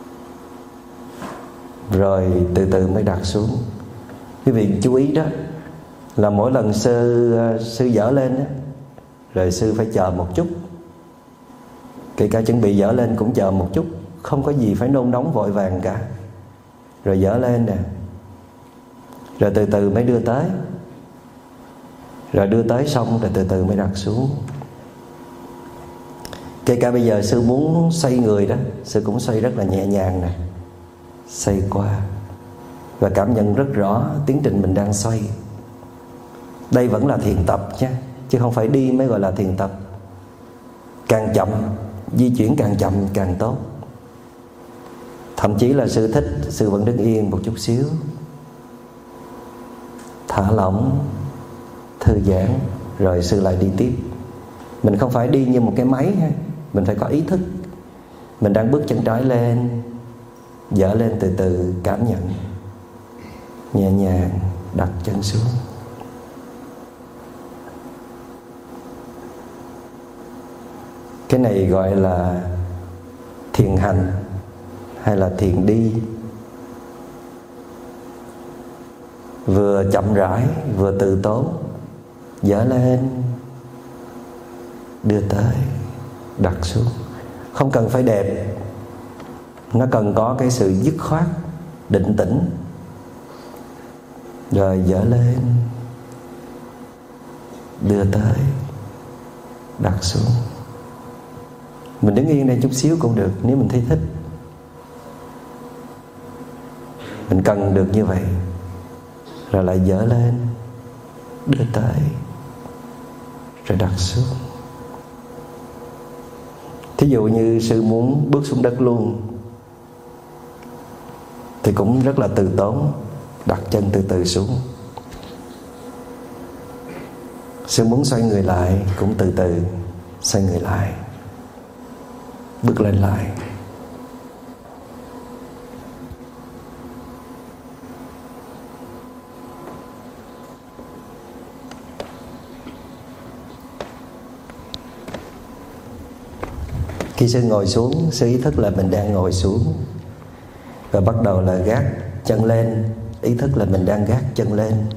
A: Rồi từ từ mới đặt xuống. Quý vị chú ý đó, là mỗi lần sư dở lên á, rồi sư phải chờ một chút. Kể cả chuẩn bị dở lên cũng chờ một chút, không có gì phải nôn nóng vội vàng cả. Rồi dở lên nè, rồi từ từ mới đưa tới. Rồi đưa tới xong rồi từ từ mới đặt xuống. Kể cả bây giờ sư muốn xoay người đó, sư cũng xoay rất là nhẹ nhàng nè, xoay qua và cảm nhận rất rõ tiến trình mình đang xoay. Đây vẫn là thiền tập nhé, chứ không phải đi mới gọi là thiền tập. Càng chậm, di chuyển càng chậm càng tốt. Thậm chí là sư thích, sư vẫn đứng yên một chút xíu, thả lỏng, thư giãn, rồi sư lại đi tiếp. Mình không phải đi như một cái máy ha, mình phải có ý thức. Mình đang bước chân trái lên, dở lên từ từ, cảm nhận, nhẹ nhàng đặt chân xuống. Cái này gọi là thiền hành hay là thiền đi. Vừa chậm rãi, vừa từ tốn, dở lên, đưa tới, đặt xuống. Không cần phải đẹp, nó cần có cái sự dứt khoát, định tĩnh. Rồi dở lên, đưa tới, đặt xuống. Mình đứng yên đây chút xíu cũng được, nếu mình thấy thích. Mình cần được như vậy. Rồi lại dở lên, đưa tới, rồi đặt xuống. Thí dụ như sư muốn bước xuống đất luôn thì cũng rất là từ tốn, đặt chân từ từ xuống. Sư muốn xoay người lại cũng từ từ xoay người lại, bước lên lại. Khi sư ngồi xuống, sư ý thức là mình đang ngồi xuống, và bắt đầu là gác chân lên. Ý thức là mình đang gác chân lên.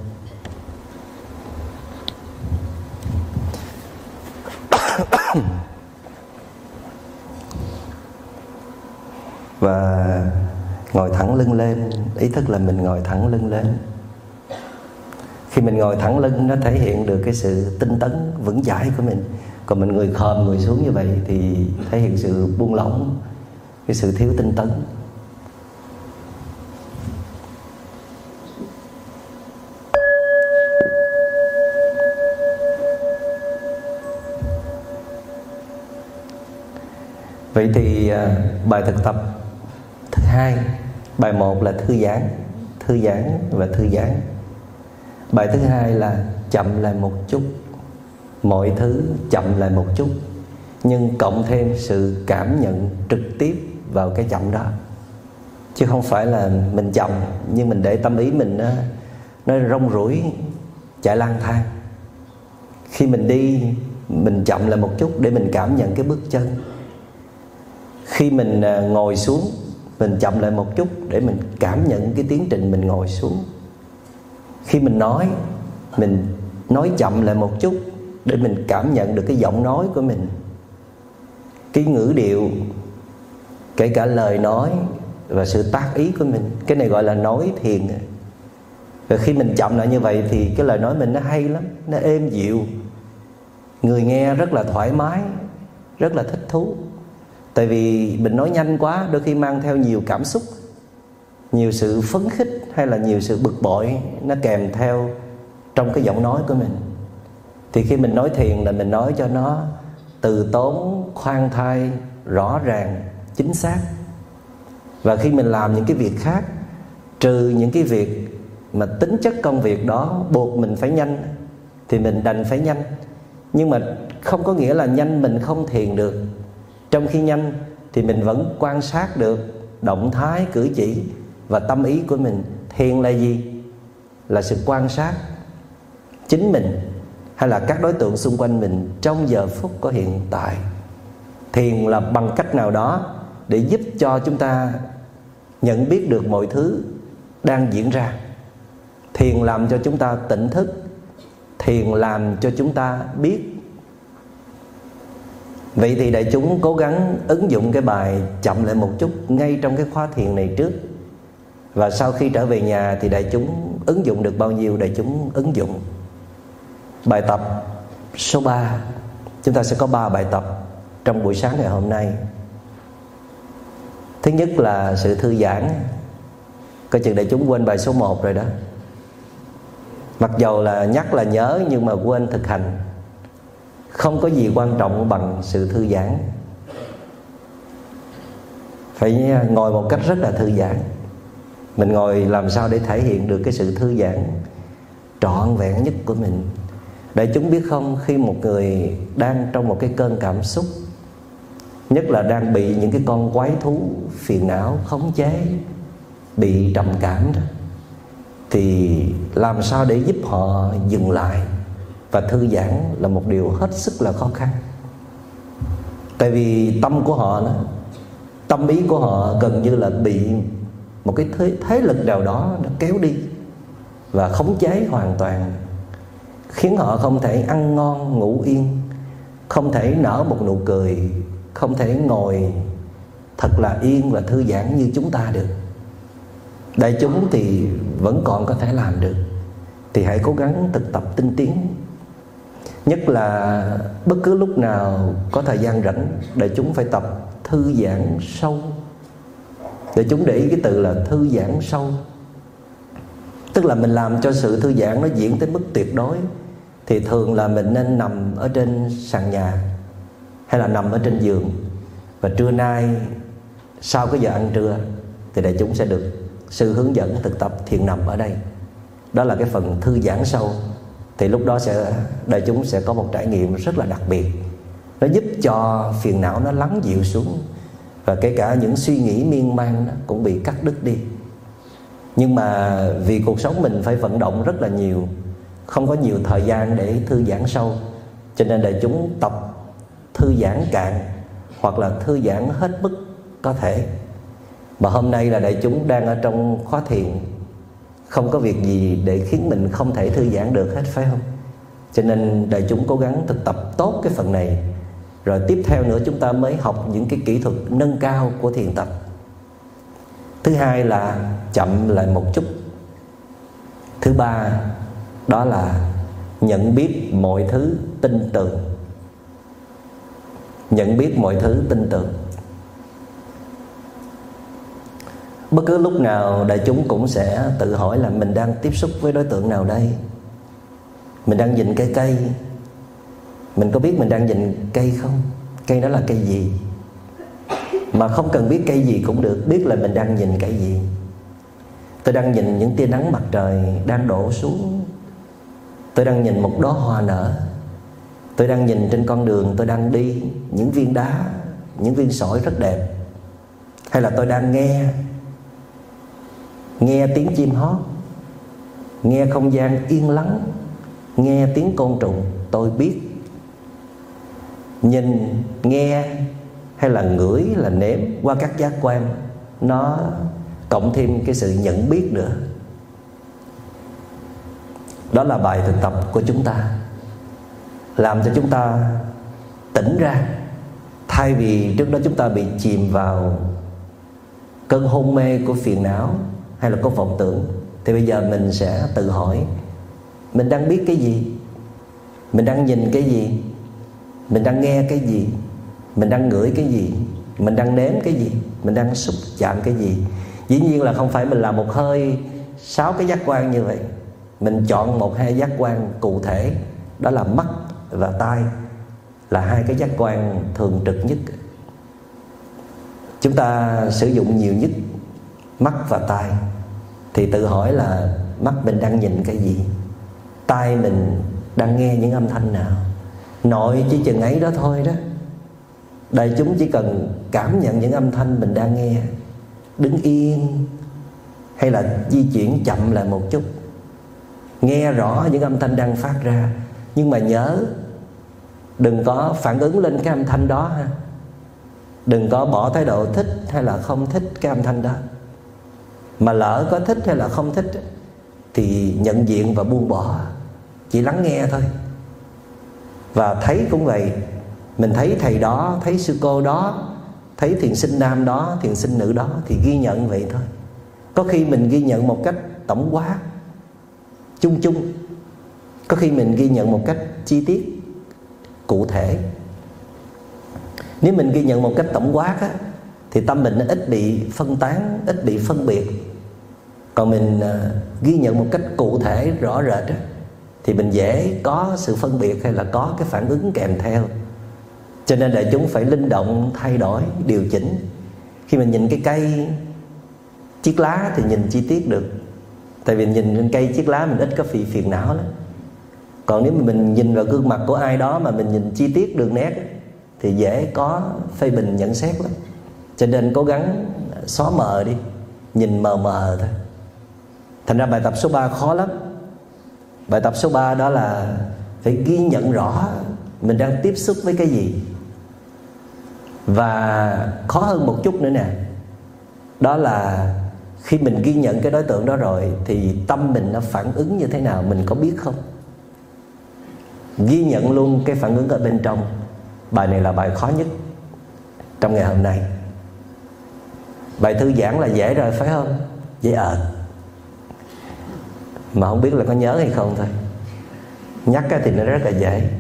A: Và ngồi thẳng lưng lên. Ý thức là mình ngồi thẳng lưng lên. Khi mình ngồi thẳng lưng, nó thể hiện được cái sự tinh tấn, vững chãi của mình. Còn mình người khom ngồi xuống như vậy thì thể hiện sự buông lỏng, cái sự thiếu tinh tấn. Vậy thì bài thực tập thứ hai, bài 1 là thư giãn và thư giãn. Bài thứ hai là chậm lại một chút. Mọi thứ chậm lại một chút, nhưng cộng thêm sự cảm nhận trực tiếp vào cái chậm đó. Chứ không phải là mình chậm nhưng mình để tâm ý mình nó rong ruổi, chạy lang thang. Khi mình đi, mình chậm lại một chút để mình cảm nhận cái bước chân. Khi mình ngồi xuống, mình chậm lại một chút để mình cảm nhận cái tiến trình mình ngồi xuống. Khi mình nói chậm lại một chút để mình cảm nhận được cái giọng nói của mình, cái ngữ điệu, kể cả lời nói và sự tác ý của mình. Cái này gọi là nói thiền. Và khi mình chậm lại như vậy thì cái lời nói mình nó hay lắm, nó êm dịu, người nghe rất là thoải mái, rất là thích thú. Tại vì mình nói nhanh quá, đôi khi mang theo nhiều cảm xúc, nhiều sự phấn khích hay là nhiều sự bực bội nó kèm theo trong cái giọng nói của mình. Thì khi mình nói thiền là mình nói cho nó từ tốn, khoan thai, rõ ràng, chính xác. Và khi mình làm những cái việc khác, trừ những cái việc mà tính chất công việc đó buộc mình phải nhanh, thì mình đành phải nhanh. Nhưng mà không có nghĩa là nhanh mình không thiền được. Trong khi nhanh thì mình vẫn quan sát được động thái, cử chỉ và tâm ý của mình. Thiền là gì? Là sự quan sát chính mình hay là các đối tượng xung quanh mình trong giờ phút có hiện tại. Thiền là bằng cách nào đó để giúp cho chúng ta nhận biết được mọi thứ đang diễn ra. Thiền làm cho chúng ta tỉnh thức, thiền làm cho chúng ta biết. Vậy thì đại chúng cố gắng ứng dụng cái bài chậm lại một chút ngay trong cái khóa thiền này trước. Và sau khi trở về nhà thì đại chúng ứng dụng được bao nhiêu đại chúng ứng dụng. Bài tập số 3, chúng ta sẽ có 3 bài tập trong buổi sáng ngày hôm nay. Thứ nhất là sự thư giãn. Coi chừng đại chúng quên bài số 1 rồi đó. Mặc dầu là nhắc là nhớ nhưng mà quên thực hành. Không có gì quan trọng bằng sự thư giãn. Phải ngồi một cách rất là thư giãn. Mình ngồi làm sao để thể hiện được cái sự thư giãn trọn vẹn nhất của mình. Đại chúng biết không, khi một người đang trong một cái cơn cảm xúc, nhất là đang bị những cái con quái thú phiền não khống chế, bị trầm cảm đó, thì làm sao để giúp họ dừng lại và thư giãn là một điều hết sức là khó khăn. Tại vì tâm của họ đó, tâm ý của họ gần như là bị một cái thế lực nào đó nó kéo đi và khống chế hoàn toàn, khiến họ không thể ăn ngon ngủ yên, không thể nở một nụ cười, không thể ngồi thật là yên và thư giãn như chúng ta được. Đại chúng thì vẫn còn có thể làm được, thì hãy cố gắng thực tập tinh tiến. Nhất là bất cứ lúc nào có thời gian rảnh, đại chúng phải tập thư giãn sâu. Đại chúng để ý cái từ là thư giãn sâu. Tức là mình làm cho sự thư giãn nó diễn tới mức tuyệt đối. Thì thường là mình nên nằm ở trên sàn nhà hay là nằm ở trên giường. Và trưa nay sau cái giờ ăn trưa thì đại chúng sẽ được sư hướng dẫn thực tập thiền nằm ở đây. Đó là cái phần thư giãn sâu. Thì lúc đó đại chúng sẽ có một trải nghiệm rất là đặc biệt. Nó giúp cho phiền não nó lắng dịu xuống, và kể cả những suy nghĩ miên man cũng bị cắt đứt đi. Nhưng mà vì cuộc sống mình phải vận động rất là nhiều, không có nhiều thời gian để thư giãn sâu, cho nên đại chúng tập thư giãn cạn hoặc là thư giãn hết mức có thể. Mà hôm nay là đại chúng đang ở trong khóa thiền, không có việc gì để khiến mình không thể thư giãn được hết, phải không? Cho nên đại chúng cố gắng thực tập tốt cái phần này, rồi tiếp theo nữa chúng ta mới học những cái kỹ thuật nâng cao của thiền tập. Thứ hai là chậm lại một chút. Thứ ba đó là nhận biết mọi thứ tin tưởng. Nhận biết mọi thứ tin tưởng. Bất cứ lúc nào đại chúng cũng sẽ tự hỏi là mình đang tiếp xúc với đối tượng nào đây. Mình đang nhìn cái cây, mình có biết mình đang nhìn cây không? Cây đó là cây gì? Mà không cần biết cây gì cũng được, biết là mình đang nhìn cái gì. Tôi đang nhìn những tia nắng mặt trời đang đổ xuống. Tôi đang nhìn một đóa hoa nở. Tôi đang nhìn trên con đường tôi đang đi những viên đá, những viên sỏi rất đẹp. Hay là tôi đang nghe tiếng chim hót, nghe không gian yên lắng, nghe tiếng côn trùng. Tôi biết. Nhìn, nghe hay là ngửi, là nếm qua các giác quan, nó cộng thêm cái sự nhận biết nữa. Đó là bài thực tập của chúng ta, làm cho chúng ta tỉnh ra. Thay vì trước đó chúng ta bị chìm vào cơn hôn mê của phiền não hay là có vọng tưởng, thì bây giờ mình sẽ tự hỏi mình đang biết cái gì, mình đang nhìn cái gì, mình đang nghe cái gì, mình đang ngửi cái gì, mình đang nếm cái gì, mình đang xúc chạm cái gì. Dĩ nhiên là không phải mình làm một hơi 6 cái giác quan như vậy. Mình chọn 1-2 giác quan cụ thể, đó là mắt và tai, là 2 cái giác quan thường trực nhất. Chúng ta sử dụng nhiều nhất mắt và tai. Thì tự hỏi là mắt mình đang nhìn cái gì, tai mình đang nghe những âm thanh nào. Nội chỉ chừng ấy đó thôi đó. Đại chúng chỉ cần cảm nhận những âm thanh mình đang nghe, đứng yên hay là di chuyển chậm lại một chút, nghe rõ những âm thanh đang phát ra. Nhưng mà nhớ đừng có phản ứng lên cái âm thanh đó ha. Đừng có bỏ thái độ thích hay là không thích cái âm thanh đó. Mà lỡ có thích hay là không thích thì nhận diện và buông bỏ. chỉ lắng nghe thôi. Và thấy cũng vậy, mình thấy thầy đó, thấy sư cô đó, thấy thiền sinh nam đó, thiền sinh nữ đó, thì ghi nhận vậy thôi. Có khi mình ghi nhận một cách tổng quát, chung chung. Có khi mình ghi nhận một cách chi tiết, cụ thể. Nếu mình ghi nhận một cách tổng quát á, thì tâm mình nó ít bị phân tán, ít bị phân biệt. Còn mình ghi nhận một cách cụ thể, rõ rệt á, thì mình dễ có sự phân biệt hay là có cái phản ứng kèm theo. Cho nên đại chúng phải linh động, thay đổi, điều chỉnh. Khi mình nhìn cái cây, chiếc lá thì nhìn chi tiết được. Tại vì nhìn trên cây, chiếc lá mình ít có phiền não lắm. Còn nếu mà mình nhìn vào gương mặt của ai đó mà mình nhìn chi tiết đường nét thì dễ có phê bình nhận xét lắm. Cho nên cố gắng xóa mờ đi, nhìn mờ mờ thôi. Thành ra bài tập số 3 khó lắm. Bài tập số 3 đó là phải ghi nhận rõ mình đang tiếp xúc với cái gì. Và khó hơn một chút nữa nè, đó là khi mình ghi nhận cái đối tượng đó rồi thì tâm mình nó phản ứng như thế nào mình có biết không? Ghi nhận luôn cái phản ứng ở bên trong. Bài này là bài khó nhất trong ngày hôm nay. Bài thư giãn là dễ rồi phải không? Dễ mà không biết là có nhớ hay không thôi. Nhắc thì nó rất là dễ.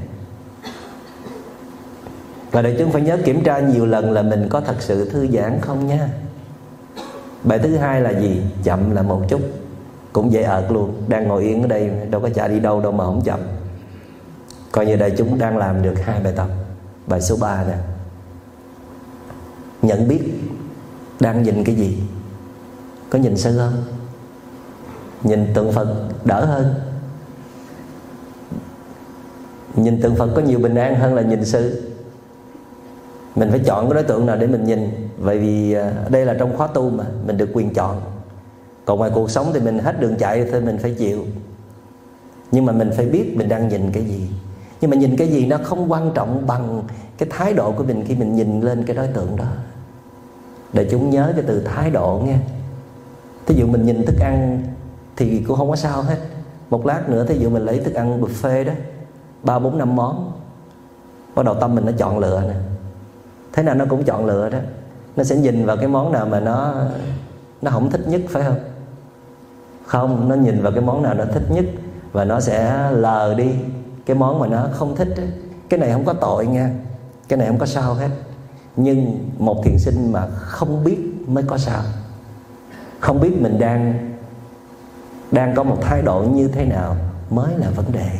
A: Và đại chúng phải nhớ kiểm tra nhiều lần là mình có thật sự thư giãn không nha. Bài thứ hai là gì? Chậm là một chút. Cũng dễ luôn. Đang ngồi yên ở đây đâu có chạy đi đâu đâu mà không chậm. Coi như đại chúng đang làm được 2 bài tập. Bài số 3 nè, nhận biết đang nhìn cái gì. Có nhìn sư không? Nhìn tượng Phật đỡ hơn. Nhìn tượng Phật có nhiều bình an hơn là nhìn sư. Mình phải chọn cái đối tượng nào để mình nhìn. Bởi vì đây là trong khóa tu mà mình được quyền chọn. Còn ngoài cuộc sống thì mình hết đường chạy thôi, mình phải chịu. Nhưng mà mình phải biết mình đang nhìn cái gì. Nhưng mà nhìn cái gì nó không quan trọng bằng cái thái độ của mình khi mình nhìn lên cái đối tượng đó. Để chúng nhớ cái từ thái độ nghe. Thí dụ mình nhìn thức ăn thì cũng không có sao hết. Một lát nữa thí dụ mình lấy thức ăn buffet đó, 3, 4, 5 món, bắt đầu tâm mình nó chọn lựa nè. Thế nào nó cũng chọn lựa đó. Nó sẽ nhìn vào cái món nào mà nó không thích nhất phải không? Không, nó nhìn vào cái món nào nó thích nhất và nó sẽ lờ đi cái món mà nó không thích đó. Cái này không có tội nha, cái này không có sao hết. Nhưng một thiền sinh mà không biết mới có sao. Không biết mình đang có một thái độ như thế nào mới là vấn đề.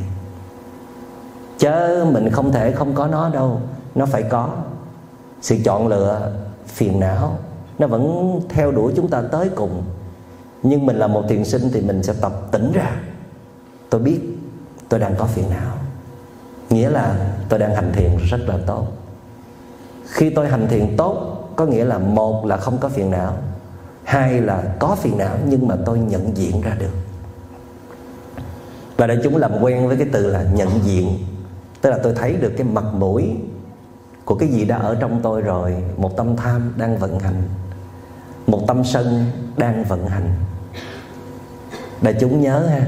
A: Chứ mình không thể không có nó đâu. Nó phải có. Sự chọn lựa, phiền não nó vẫn theo đuổi chúng ta tới cùng. Nhưng mình là một thiền sinh thì mình sẽ tập tỉnh ra. Tôi biết tôi đang có phiền não, nghĩa là tôi đang hành thiền rất là tốt. Khi tôi hành thiền tốt có nghĩa là 1 là không có phiền não, 2 là có phiền não nhưng mà tôi nhận diện ra được. Và đại chúng làm quen với cái từ là nhận diện. Tức là tôi thấy được cái mặt mũi của cái gì đã ở trong tôi rồi. Một tâm tham đang vận hành, một tâm sân đang vận hành. Đại chúng nhớ ha,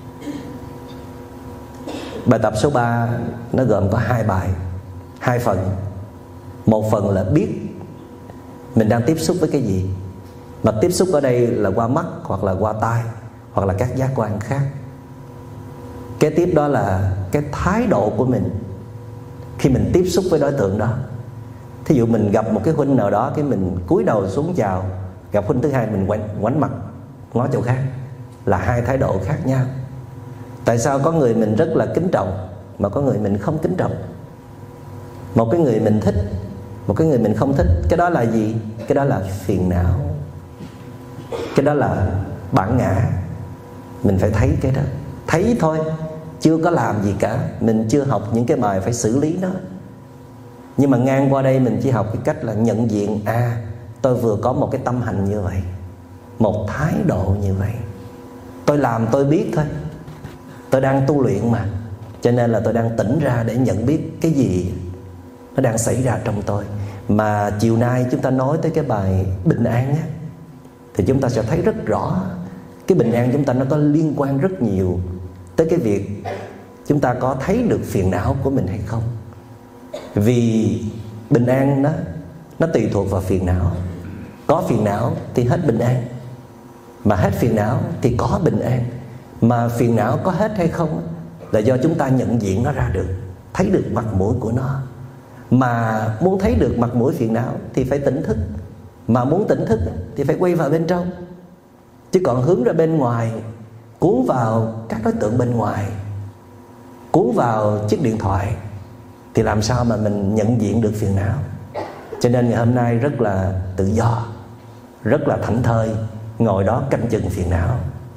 A: bài tập số 3 nó gồm có 2 bài, 2 phần. Một phần là biết mình đang tiếp xúc với cái gì. Mà tiếp xúc ở đây là qua mắt, hoặc là qua tai, hoặc là các giác quan khác. Kế tiếp đó là cái thái độ của mình khi mình tiếp xúc với đối tượng đó. Thí dụ mình gặp một cái huynh nào đó, cái mình cúi đầu xuống chào. Gặp huynh thứ hai mình ngoảnh mặt ngó chỗ khác. Là 2 thái độ khác nhau. Tại sao có người mình rất là kính trọng mà có người mình không kính trọng? Một cái người mình thích, một cái người mình không thích. Cái đó là gì? Cái đó là phiền não. Cái đó là bản ngã. Mình phải thấy cái đó. Thấy thôi, chưa có làm gì cả. Mình chưa học những cái bài phải xử lý nó. Nhưng mà ngang qua đây mình chỉ học cái cách là nhận diện. Tôi vừa có một cái tâm hành như vậy, một thái độ như vậy. Tôi làm tôi biết thôi. Tôi đang tu luyện mà. Cho nên là tôi đang tỉnh ra để nhận biết cái gì nó đang xảy ra trong tôi. Mà chiều nay chúng ta nói tới cái bài bình an á, thì chúng ta sẽ thấy rất rõ cái bình an chúng ta nó có liên quan rất nhiều tới cái việc chúng ta có thấy được phiền não của mình hay không. Vì bình an nó tùy thuộc vào phiền não. Có phiền não thì hết bình an, mà hết phiền não thì có bình an. Mà phiền não có hết hay không là do chúng ta nhận diện nó ra được, thấy được mặt mũi của nó. Mà muốn thấy được mặt mũi phiền não thì phải tỉnh thức. Mà muốn tỉnh thức thì phải quay vào bên trong. Chứ còn hướng ra bên ngoài, cuốn vào các đối tượng bên ngoài, cuốn vào chiếc điện thoại, thì làm sao mà mình nhận diện được phiền não. Cho nên ngày hôm nay rất là tự do, rất là thảnh thơi, ngồi đó canh chừng phiền não,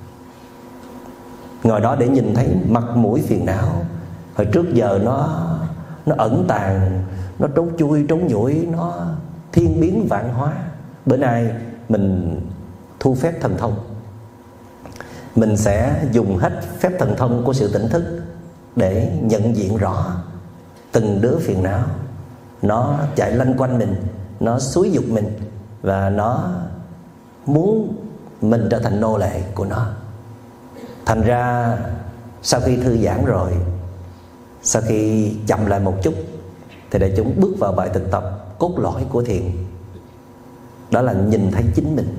A: ngồi đó để nhìn thấy mặt mũi phiền não. Hồi trước giờ nó ẩn tàng, nó trốn chui trốn nhủi, nó thiên biến vạn hóa. Bữa nay mình thu phép thần thông, mình sẽ dùng hết phép thần thông của sự tỉnh thức để nhận diện rõ từng đứa phiền não. Nó chạy lanh quanh mình, nó xúi giục mình, và nó muốn mình trở thành nô lệ của nó. Thành ra sau khi thư giãn rồi, sau khi chậm lại một chút, thì đại chúng bước vào bài thực tập cốt lõi của thiền. Đó là nhìn thấy chính mình.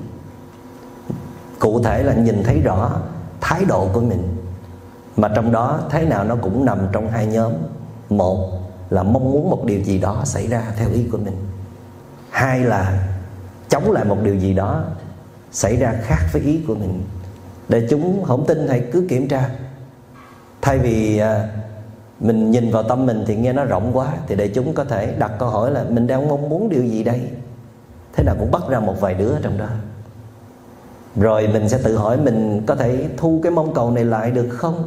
A: Cụ thể là nhìn thấy rõ thái độ của mình. Mà trong đó thế nào nó cũng nằm trong hai nhóm. Một là mong muốn một điều gì đó xảy ra theo ý của mình. Hai là chống lại một điều gì đó xảy ra khác với ý của mình. Để chúng không tin hãy cứ kiểm tra. Thay vì mình nhìn vào tâm mình thì nghe nó rộng quá, thì để chúng có thể đặt câu hỏi là mình đang mong muốn điều gì đây. Thế nào cũng bắt ra một vài đứa ở trong đó. Rồi mình sẽ tự hỏi mình có thể thu cái mong cầu này lại được không?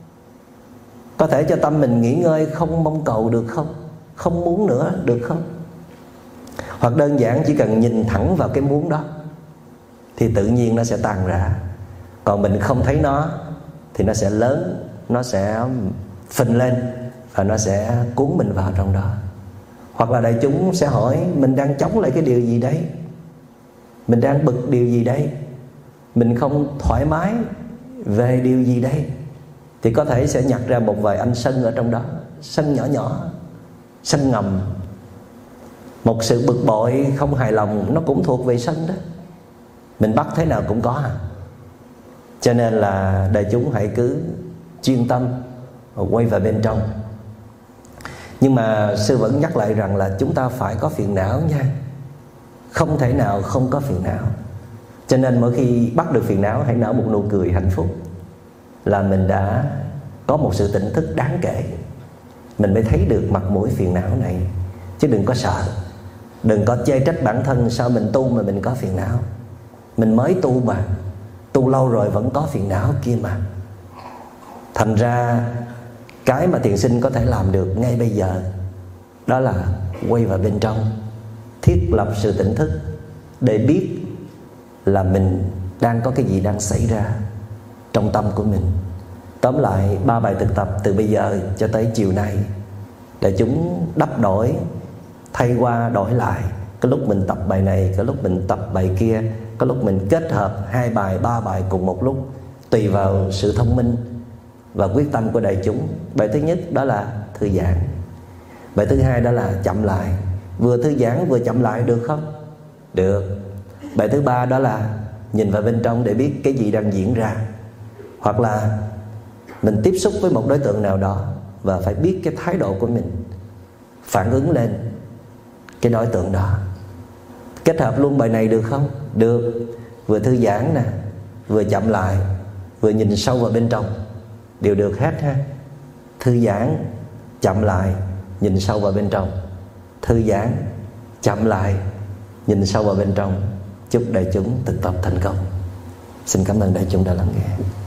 A: Có thể cho tâm mình nghỉ ngơi, không mong cầu được không? Không muốn nữa được không? Hoặc đơn giản chỉ cần nhìn thẳng vào cái muốn đó thì tự nhiên nó sẽ tan rã. Còn mình không thấy nó thì nó sẽ lớn, nó sẽ phình lên và nó sẽ cuốn mình vào trong đó. Hoặc là đại chúng sẽ hỏi mình đang chống lại cái điều gì đấy, mình đang bực điều gì đây, mình không thoải mái về điều gì đây. Thì có thể sẽ nhặt ra một vài anh sân ở trong đó. Sân nhỏ nhỏ, sân ngầm. Một sự bực bội, không hài lòng, nó cũng thuộc về sân đó. Mình bắt thế nào cũng có. Cho nên là đại chúng hãy cứ chuyên tâm quay vào bên trong. Nhưng mà sư vẫn nhắc lại rằng là chúng ta phải có phiền não nha. Không thể nào không có phiền não. Cho nên mỗi khi bắt được phiền não, hãy nở một nụ cười hạnh phúc, là mình đã có một sự tỉnh thức đáng kể. Mình mới thấy được mặt mũi phiền não này. Chứ đừng có sợ, đừng có chê trách bản thân. Sao mình tu mà mình có phiền não? Mình mới tu mà, tu lâu rồi vẫn có phiền não kia mà. Thành ra cái mà thiền sinh có thể làm được ngay bây giờ đó là quay vào bên trong, thiết lập sự tỉnh thức để biết là mình đang có cái gì đang xảy ra trong tâm của mình. Tóm lại 3 bài thực tập từ bây giờ cho tới chiều nay, để chúng đắp đổi, thay qua đổi lại. Có lúc mình tập bài này, có lúc mình tập bài kia, có lúc mình kết hợp 2 bài, 3 bài cùng một lúc, tùy vào sự thông minh và quyết tâm của đại chúng. Bài thứ nhất đó là thư giãn. Bài thứ hai đó là chậm lại. Vừa thư giãn vừa chậm lại được không? Được. Bài thứ ba đó là nhìn vào bên trong để biết cái gì đang diễn ra. Hoặc là mình tiếp xúc với một đối tượng nào đó và phải biết cái thái độ của mình phản ứng lên cái đối tượng đó. Kết hợp luôn bài này được không? Được. Vừa thư giãn nè, vừa chậm lại, vừa nhìn sâu vào bên trong, đều được hết ha. Thư giãn, chậm lại, nhìn sâu vào bên trong. Thư giãn, chậm lại, nhìn sâu vào bên trong. Chúc đại chúng thực tập thành công. Xin cảm ơn đại chúng đã lắng nghe.